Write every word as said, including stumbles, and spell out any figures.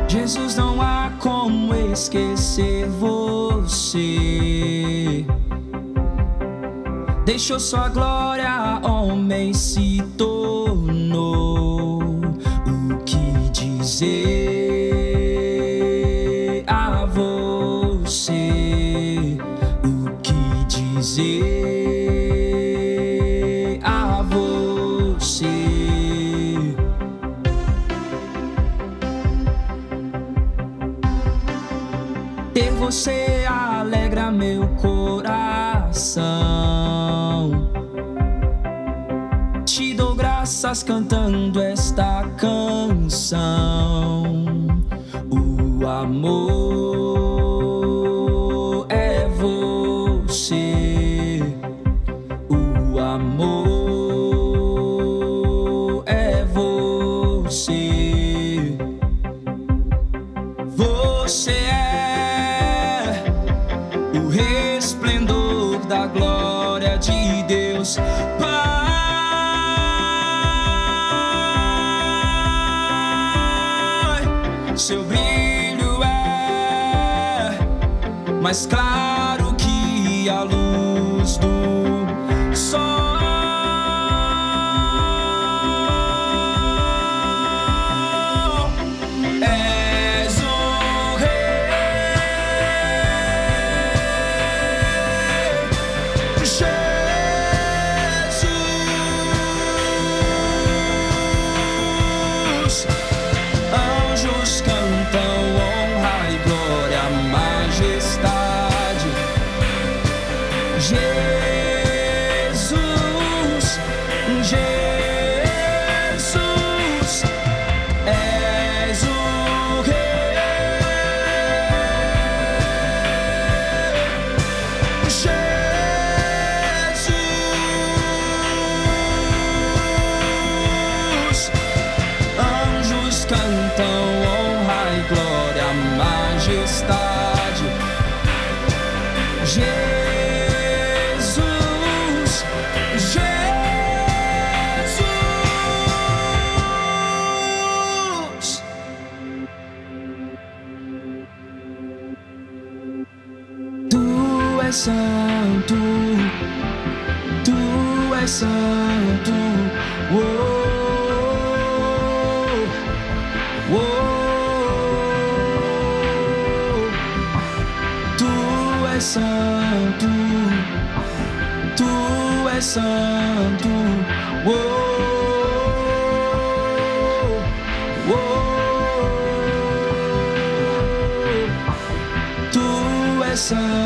Jesus, não há como esquecer você. Deixou sua glória, homem se tornou. O que dizer a você? O que dizer a você? Ter você alegra meu coração. Te dou graças cantando esta canção. O amor é você. O amor é você. Você é o resplendor da glória de Deus, Pai. Seu brilho é mais claro que a luz do sol. És o Rei, Jesus. Anjos cantam honra e glória, majestade. Jesus, Jesus, és o Rei. Jesus. Anjos cantam honra e glória, majestade. Jesus, Jesus. Tu és santo, tu és santo. Oh, oh, oh. Tu és santo, tu és santo. Oh, oh, oh. Tu és santo.